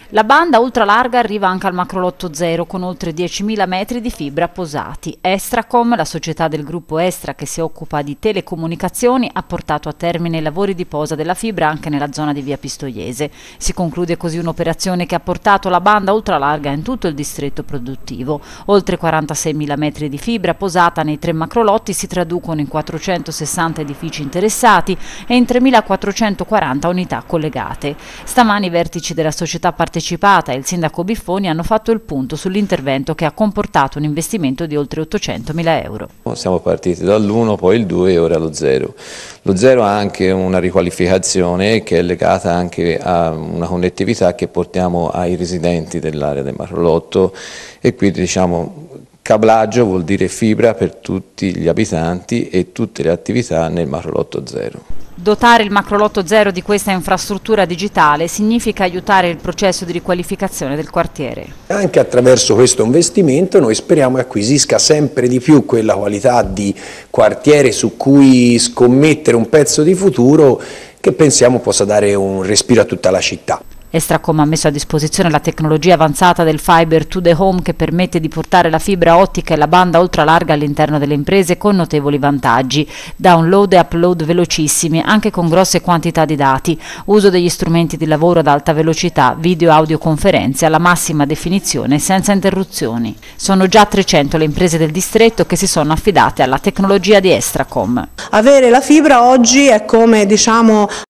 La banda ultralarga arriva anche al macrolotto 0 con oltre 10.000 metri di fibra posati. Estracom, la società del gruppo Estra che si occupa di telecomunicazioni, ha portato a termine i lavori di posa della fibra anche nella zona di via Pistoiese. Si conclude così un'operazione che ha portato la banda ultralarga in tutto il distretto produttivo. Oltre 46.000 metri di fibra posata nei 3 macrolotti si traducono in 460 edifici interessati e in 3.440 unità collegate. Stamani i vertici della società partecipata e il sindaco Biffoni hanno fatto il punto sull'intervento che ha comportato un investimento di oltre 800.000 euro. Siamo partiti dall'1, poi il 2 e ora lo 0. Lo 0 ha anche una riqualificazione che è legata anche a una connettività che portiamo ai residenti dell'area del macrolotto e quindi diciamo cablaggio vuol dire fibra per tutti gli abitanti e tutte le attività nel macrolotto 0. Dotare il macrolotto 0 di questa infrastruttura digitale significa aiutare il processo di riqualificazione del quartiere. Anche attraverso questo investimento noi speriamo che acquisisca sempre di più quella qualità di quartiere su cui scommettere un pezzo di futuro che pensiamo possa dare un respiro a tutta la città. Estracom ha messo a disposizione la tecnologia avanzata del Fiber to the Home che permette di portare la fibra ottica e la banda ultralarga all'interno delle imprese con notevoli vantaggi. Download e upload velocissimi, anche con grosse quantità di dati, uso degli strumenti di lavoro ad alta velocità, video e audioconferenze alla massima definizione senza interruzioni. Sono già 300 le imprese del distretto che si sono affidate alla tecnologia di Estracom. Avere la fibra oggi è come, diciamo,